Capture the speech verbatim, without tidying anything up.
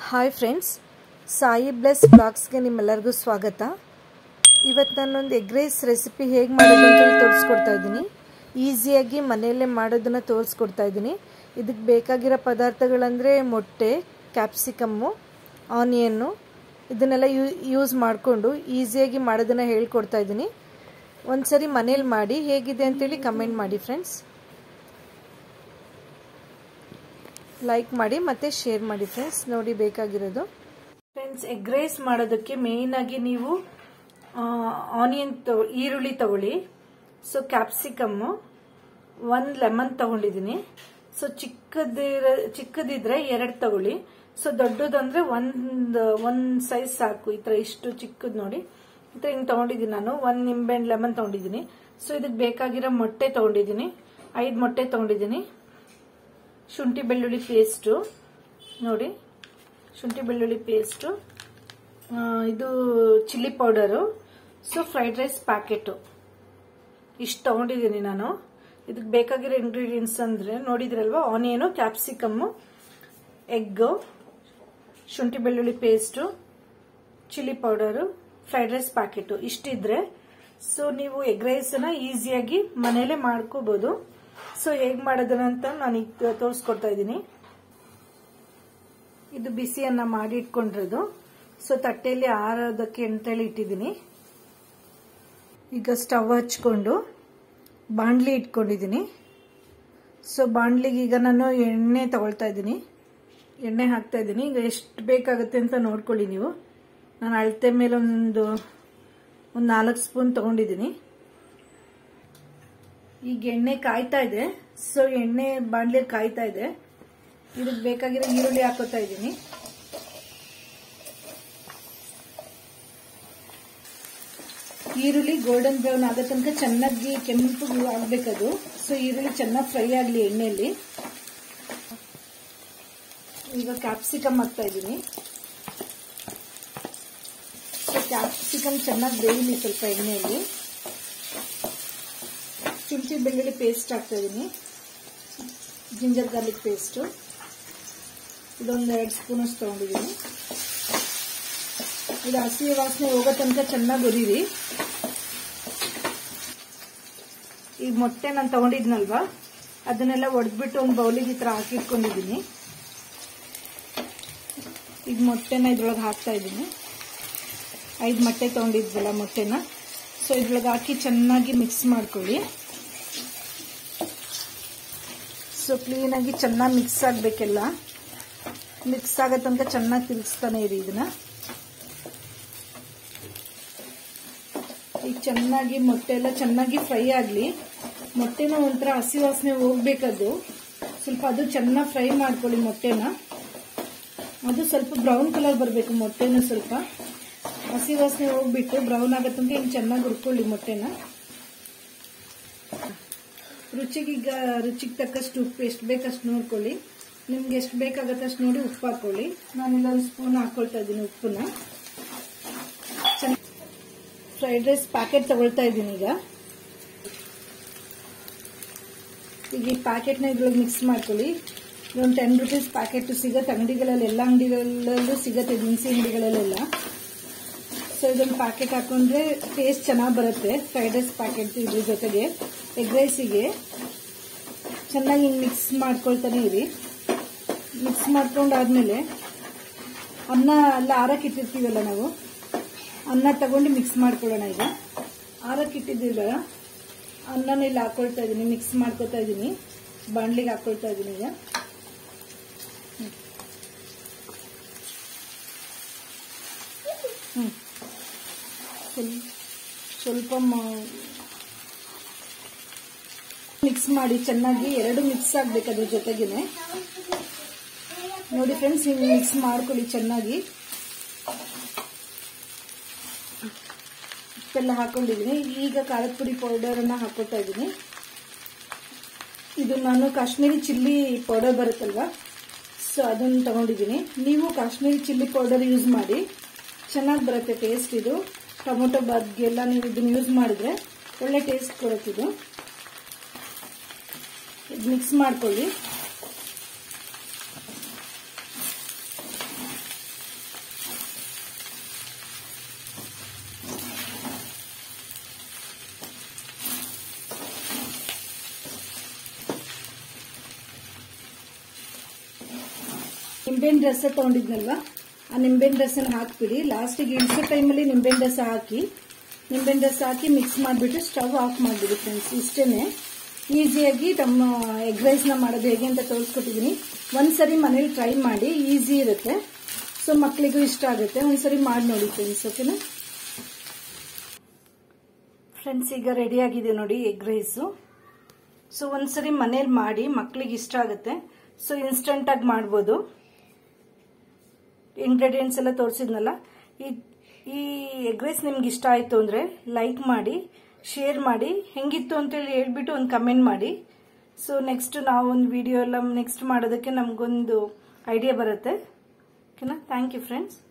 Hi friends, Sai bless ಬ್ಲಾಗ್ಸ್ಗೆ ನಿಮ್ಮೆಲ್ಲರಿಗೂ ಸ್ವಾಗತ. ಇವತ್ತು ನಾನೊಂದು ಎಗ್ ರೈಸ್ ರೆಸಿಪಿ ಹೇಗೆ ಮಾಡೋದು ಅಂತೇಳಿ ತೋರಿಸ್ಕೊಡ್ತಾ ಇದ್ದೀನಿ. ಈಸಿಯಾಗಿ ಮನೆಯಲ್ಲೇ ಮಾಡೋದನ್ನು ತೋರಿಸ್ಕೊಡ್ತಾ ಇದ್ದೀನಿ. ಇದಕ್ಕೆ ಬೇಕಾಗಿರೋ ಪದಾರ್ಥಗಳಂದರೆ ಮೊಟ್ಟೆ, ಕ್ಯಾಪ್ಸಿಕಮ್ಮು, ಆನಿಯನ್ನು ಇದನ್ನೆಲ್ಲ ಯೂ ಯೂಸ್ ಮಾಡಿಕೊಂಡು ಈಸಿಯಾಗಿ ಮಾಡೋದನ್ನು ಹೇಳ್ಕೊಡ್ತಾ ಇದ್ದೀನಿ. ಒಂದು ಸರಿ ಮನೇಲಿ ಮಾಡಿ ಹೇಗಿದೆ ಅಂತೇಳಿ ಕಮೆಂಟ್ ಮಾಡಿ ಫ್ರೆಂಡ್ಸ್. ಲೈಕ್ ಮಾಡಿ ಮತ್ತು ಶೇರ್ ಮಾಡಿ ಫ್ರೆಂಡ್ಸ್. ನೋಡಿ ಬೇಕಾಗಿರೋದು ಫ್ರೆಂಡ್ಸ್, ಎಗ್ ರೈಸ್ ಮಾಡೋದಕ್ಕೆ ಮೇಯ್ನಾಗಿ ನೀವು ಆನಿಯನ್ ತಗೊ ಈರುಳ್ಳಿ ತಗೊಳ್ಳಿ. ಸೊ ಕ್ಯಾಪ್ಸಿಕಮ್ಮು, ಒಂದು ಲೆಮನ್ ತಗೊಂಡಿದ್ದೀನಿ. ಸೊ ಚಿಕ್ಕದಿರ ಚಿಕ್ಕದಿದ್ರೆ ಎರಡು ತಗೊಳ್ಳಿ. ಸೊ ದೊಡ್ಡದಂದ್ರೆ ಒಂದು ಒಂದು ಸೈಜ್ ಸಾಕು. ಈ ಥರ ಇಷ್ಟು ಚಿಕ್ಕದು ನೋಡಿ, ಈ ಥರ ಹಿಂಗೆ ತಗೊಂಡಿದ್ದೀನಿ ನಾನು. ಒಂದು ನಿಂಬೆಹಣ್ಣು ಲೆಮನ್ ತಗೊಂಡಿದ್ದೀನಿ. ಸೊ ಇದಕ್ಕೆ ಬೇಕಾಗಿರೋ ಮೊಟ್ಟೆ ತಗೊಂಡಿದ್ದೀನಿ, ಐದು ಮೊಟ್ಟೆ ತಗೊಂಡಿದ್ದೀನಿ. ಶುಂಠಿ ಬೆಳ್ಳುಳ್ಳಿ ಪೇಸ್ಟು ನೋಡಿ, ಶುಂಠಿ ಬೆಳ್ಳುಳ್ಳಿ ಪೇಸ್ಟು, ಇದು chilli powder. So fried rice packet ಇಷ್ಟು ತಗೊಂಡಿದ್ದೀನಿ ನಾನು. ಇದಕ್ಕೆ ಬೇಕಾಗಿರೋ ಇಂಗ್ರೀಡಿಯೆಂಟ್ಸ್ ಅಂದರೆ ನೋಡಿದ್ರಲ್ವಾ, ಆನಿಯನು, ಕ್ಯಾಪ್ಸಿಕಮ್ಮು, ಎಗ್ಗು, ಶುಂಠಿ ಬೆಳ್ಳುಳ್ಳಿ paste, chilli powder, fried rice packet ಇಷ್ಟಿದ್ರೆ ಸೊ ನೀವು ಎಗ್ ರೈಸನ್ನ ಈಸಿಯಾಗಿ ಮನೇಲೆ ಮಾಡ್ಕೋಬಹುದು. ಸೊ ಹೇಗೆ ಮಾಡೋದನ್ನಂತ ನಾನು ಈಗ ತೋರಿಸ್ಕೊಡ್ತಾ ಇದ್ದೀನಿ. ಇದು ಬಿಸಿಯನ್ನ ಮಾಡಿ ಇಟ್ಕೊಂಡಿರೋದು. ಸೊ ತಟ್ಟೆಯಲ್ಲಿ ಆರೋದಕ್ಕೆ ಅಂತೇಳಿ ಇಟ್ಟಿದ್ದೀನಿ. ಈಗ ಸ್ಟವ್ ಹಚ್ಕೊಂಡು ಬಾಣಲಿ ಇಟ್ಕೊಂಡಿದ್ದೀನಿ. ಸೊ ಬಾಣಲಿಗೆ ಈಗ ನಾನು ಎಣ್ಣೆ ತಗೊಳ್ತಾ ಇದ್ದೀನಿ, ಎಣ್ಣೆ ಹಾಕ್ತಾ ಇದ್ದೀನಿ. ಈಗ ಎಷ್ಟು ಬೇಕಾಗುತ್ತೆ ಅಂತ ನೋಡ್ಕೊಳ್ಳಿ ನೀವು. ನಾನು ಅಳತೆ ಮೇಲೆ ಒಂದು ಒಂದು ನಾಲ್ಕು ಸ್ಪೂನ್ ತಗೊಂಡಿದ್ದೀನಿ. ಈಗ ಎಣ್ಣೆ ಕಾಯ್ತಾ ಇದೆ. ಸೊ ಎಣ್ಣೆ ಬಾಣಲಿ ಕಾಯ್ತಾ ಇದೆ. ಇದಕ್ಕೆ ಬೇಕಾಗಿರೋ ಈರುಳ್ಳಿ ಹಾಕೋತಾ ಇದ್ದೀನಿ. ಈರುಳ್ಳಿ ಗೋಲ್ಡನ್ ಬ್ರೌನ್ ಆಗೋ ತನಕ ಚೆನ್ನಾಗಿ ಕೆಂಪು ಆಗ್ಬೇಕದು. ಸೊ ಈರುಳ್ಳಿ ಚೆನ್ನಾಗಿ ಫ್ರೈ ಆಗಲಿ ಎಣ್ಣೆಯಲ್ಲಿ. ಈಗ ಕ್ಯಾಪ್ಸಿಕಮ್ ಹಾಕ್ತಾ ಇದ್ದೀನಿ. ಸೊ ಕ್ಯಾಪ್ಸಿಕಮ್ ಚೆನ್ನಾಗಿ ಬೇಯಲಿ ಸ್ವಲ್ಪ ಎಣ್ಣೆಯಲ್ಲಿ. ಶುಂಠಿ ಬೆಳ್ಳುಳ್ಳಿ ಪೇಸ್ಟ್ ಹಾಕ್ತಾ ಇದ್ದೀನಿ, ಜಿಂಜರ್ ಗಾರ್ಲಿಕ್ ಪೇಸ್ಟು ಇದೊಂದು ಎರಡು ಸ್ಪೂನ್ ಅಷ್ಟು ತಗೊಂಡಿದ್ದೀನಿ. ಇದು ಹಸಿ ವಾಸನೆ ಹೋಗೋ ತನಕ ಚೆನ್ನಾಗಿ ಹುರಿರಿ. ಈಗ ಮೊಟ್ಟೆ ನಾನು ತಗೊಂಡಿದ್ನಲ್ವಾ, ಅದನ್ನೆಲ್ಲ ಒಡೆದ್ಬಿಟ್ಟು ಒಂದು ಬೌಲಿಗೆ ಈ ಥರ ಹಾಕಿಟ್ಕೊಂಡಿದ್ದೀನಿ. ಈಗ ಮೊಟ್ಟೆನ ಇದ್ರೊಳಗೆ ಹಾಕ್ತಾ ಇದ್ದೀನಿ. ಐದು ಮೊಟ್ಟೆ ತಗೊಂಡಿದ್ವಲ್ಲ ಮೊಟ್ಟೆನ, ಸೊ ಇದ್ರೊಳಗೆ ಹಾಕಿ ಚೆನ್ನಾಗಿ ಮಿಕ್ಸ್ ಮಾಡ್ಕೊಳ್ಳಿ. ಸೊ ಕ್ಲೀನಾಗಿ ಚೆನ್ನಾಗಿ ಮಿಕ್ಸ್ ಆಗಬೇಕೆಲ್ಲ. ಮಿಕ್ಸ್ ಆಗೋ ತನಕ ಚೆನ್ನಾಗಿ ತಿರುಗಿಸ್ತಾನೆ ಇರಿ ಇದನ್ನ. ಈಗ ಚೆನ್ನಾಗಿ ಮೊಟ್ಟೆ ಎಲ್ಲ ಚೆನ್ನಾಗಿ ಫ್ರೈ ಆಗಲಿ. ಮೊಟ್ಟೆನ ಒಂಥರ ಹಸಿ ವಾಸನೆ ಹೋಗ್ಬೇಕದು. ಸ್ವಲ್ಪ ಅದು ಚೆನ್ನಾಗಿ ಫ್ರೈ ಮಾಡ್ಕೊಳ್ಳಿ ಮೊಟ್ಟೆನ. ಅದು ಸ್ವಲ್ಪ ಬ್ರೌನ್ ಕಲರ್ ಬರಬೇಕು ಮೊಟ್ಟೆನ. ಸ್ವಲ್ಪ ಹಸಿ ವಾಸನೆ ಹೋಗ್ಬಿಟ್ಟು ಬ್ರೌನ್ ಆಗೋ ತನಕ ಹಿಂಗೆ ಚೆನ್ನಾಗಿ ಹುರ್ಕೊಳ್ಳಿ ಮೊಟ್ಟೆನ. ರುಚಿಗೆ ಈಗ ರುಚಿಗೆ ತಕ್ಕಷ್ಟು ಉಪ್ಪು ಎಷ್ಟು ಬೇಕಷ್ಟು ನೋಡ್ಕೊಳ್ಳಿ. ನಿಮ್ಗೆ ಎಷ್ಟು ಬೇಕಾಗತ್ತೆ ಅಷ್ಟು ನೋಡಿ ಉಪ್ಪು ಹಾಕೊಳ್ಳಿ. ನಾನು ಇಲ್ಲೊಂದು ಸ್ಪೂನ್ ಹಾಕೊಳ್ತಾ ಇದ್ದೀನಿ ಉಪ್ಪನ್ನ. ಫ್ರೈಡ್ ರೈಸ್ ಪ್ಯಾಕೆಟ್ ತಗೊಳ್ತಾ ಇದ್ದೀನಿ ಈಗ. ಈಗ ಈ ಪ್ಯಾಕೆಟ್ನ ಇದ್ರೊಳಗೆ ಮಿಕ್ಸ್ ಮಾಡ್ಕೊಳ್ಳಿ. ಇದೊಂದು ಟೆನ್ ರುಪೀಸ್ ಪ್ಯಾಕೆಟ್ ಸಿಗತ್ತೆ ಅಂಗಡಿಗಳಲ್ಲಿ, ಎಲ್ಲ ಅಂಗಡಿಗಳಲ್ಲೂ ಸಿಗತ್ತೆ, ದಿನಸಿ ಅಂಗಡಿಗಳಲ್ಲೆಲ್ಲ. ಸೊ ಇದೊಂದು ಪ್ಯಾಕೆಟ್ ಹಾಕೊಂಡ್ರೆ ಟೇಸ್ಟ್ ಚೆನ್ನಾಗಿ ಬರುತ್ತೆ. ಫ್ರೈಡ್ ರೈಸ್ ಪ್ಯಾಕೆಟ್ ಇದ್ರ ಜೊತೆಗೆ ಎಗ್ ರೈಸಿಗೆ ಚೆನ್ನಾಗಿ ಹಿಂಗೆ ಮಿಕ್ಸ್ ಮಾಡ್ಕೊಳ್ತಾನೆ ಇರಿ. ಮಿಕ್ಸ್ ಮಾಡ್ಕೊಂಡಾದ್ಮೇಲೆ ಅನ್ನ ಎಲ್ಲ ಆರಕ್ಕೆ ಇಟ್ಟಿರ್ತೀವಲ್ಲ ನಾವು, ಅನ್ನ ತಗೊಂಡು ಮಿಕ್ಸ್ ಮಾಡ್ಕೊಳ್ಳೋಣ. ಈಗ ಆರಕ್ಕೆ ಇಟ್ಟಿದ್ದೀವಲ್ಲ ಅನ್ನನ ಇಲ್ಲಿ ಹಾಕೊಳ್ತಾ ಇದ್ದೀನಿ, ಮಿಕ್ಸ್ ಮಾಡ್ಕೊತಾ ಇದ್ದೀನಿ. ಬಾಣಲಿಗೆ ಹಾಕೊಳ್ತಾ ಇದ್ದೀನಿ ಈಗ. ಹ್ಞೂ ಸ್ವಲ್ಪ ಮಿಕ್ಸ್ ಮಾಡಿ ಚೆನ್ನಾಗಿ. ಎರಡು ಮಿಕ್ಸ್ ಆಗ್ಬೇಕು ಅದ್ರ ಜೊತೆಗೇನೆ. ನೋಡಿ ಫ್ರೆಂಡ್ಸ್, ಹಿಂಗೆ ಮಿಕ್ಸ್ ಮಾಡ್ಕೊಳ್ಳಿ ಚೆನ್ನಾಗಿ. ಉಪ್ಪೆಲ್ಲ ಹಾಕೊಂಡಿದ್ದೀನಿ. ಈಗ ಖಾರದ ಪುಡಿ ಪೌಡರನ್ನು ಹಾಕೋತಾ ಇದ್ದೀನಿ. ಇದು ನಾನು ಕಾಶ್ಮೀರಿ ಚಿಲ್ಲಿ ಪೌಡರ್ ಬರುತ್ತಲ್ವಾ, ಸೊ ಅದನ್ನು ತಗೊಂಡಿದ್ದೀನಿ. ನೀವು ಕಾಶ್ಮೀರಿ ಚಿಲ್ಲಿ ಪೌಡರ್ ಯೂಸ್ ಮಾಡಿ, ಚೆನ್ನಾಗಿ ಬರುತ್ತೆ ಟೇಸ್ಟ್. ಇದು ಟೊಮೊಟೊ ಬಾತ್ಗೆಲ್ಲ ನೀವು ಇದನ್ನು ಯೂಸ್ ಮಾಡಿದ್ರೆ ಒಳ್ಳೆ ಟೇಸ್ಟ್ ಕೊಡುತ್ತಿದ್ದು. ಮಿಕ್ಸ್ ಮಾಡ್ಕೊಳ್ಳಿ. ನಿಂಬೆಹಣ್ಣು ರಸ ತಗೊಂಡಿದ್ನಲ್ವಾ, ಆ ನಿಂಬೆಹಣ್ಣು ರಸನ ಹಾಕ್ಬಿಡಿ. ಲಾಸ್ಟಿಗೆ ಇಳಿಸೋ ಟೈಮಲ್ಲಿ ನಿಂಬೆಹಣ್ಣು ರಸ ಹಾಕಿ ನಿಂಬೆಹಣ್ಣು ರಸ ಹಾಕಿ ಮಿಕ್ಸ್ ಮಾಡಿಬಿಟ್ಟು ಸ್ಟವ್ ಆಫ್ ಮಾಡಿಬಿಡಿ ಫ್ರೆಂಡ್ಸ್. ಇಷ್ಟೇ ಈಸಿಯಾಗಿ ನಮ್ಮ ಎಗ್ ರೈಸ್ನ ಮಾಡೋದು ಹೇಗೆ ಅಂತ ತೋರಿಸ್ಕೊಟ್ಟಿದ್ದೀನಿ. ಒಂದ್ಸರಿ ಮನೇಲಿ ಟ್ರೈ ಮಾಡಿ, ಈಸಿ ಇರುತ್ತೆ. ಸೊ ಮಕ್ಕಳಿಗೂ ಇಷ್ಟ ಆಗುತ್ತೆ. ಒಂದ್ಸರಿ ಮಾಡಿ ನೋಡಿ ಫ್ರೆಂಡ್ಸ್, ಓಕೆನಾ ಫ್ರೆಂಡ್ಸ್? ಈಗ ರೆಡಿ ಆಗಿದೆ ನೋಡಿ ಎಗ್ ರೈಸು. ಸೊ ಒಂದ್ಸರಿ ಮನೇಲಿ ಮಾಡಿ, ಮಕ್ಕಳಿಗೆ ಇಷ್ಟ ಆಗುತ್ತೆ. ಸೊ ಇನ್ಸ್ಟಂಟ್ ಆಗಿ ಮಾಡ್ಬೋದು. ಇಂಗ್ರೀಡಿಯೆಂಟ್ಸ್ ಎಲ್ಲ ತೋರಿಸಿದ್ನಲ್ಲ. ಈ ಎಗ್ ರೈಸ್ ನಿಮ್ಗೆ ಇಷ್ಟ ಆಯ್ತು ಅಂದ್ರೆ ಲೈಕ್ ಮಾಡಿ, ಶೇರ್ ಮಾಡಿ, ಹೆಂಗಿತ್ತು ಅಂತೇಳಿ ಹೇಳ್ಬಿಟ್ಟು ಒಂದು ಕಮೆಂಟ್ ಮಾಡಿ. ಸೊ ನೆಕ್ಸ್ಟ್ ನಾವು ಒಂದು ವಿಡಿಯೋ ಎಲ್ಲ ನೆಕ್ಸ್ಟ್ ಮಾಡೋದಕ್ಕೆ ನಮಗೊಂದು ಐಡಿಯಾ ಬರುತ್ತೆ. ಓಕೆನಾ? Thank you friends.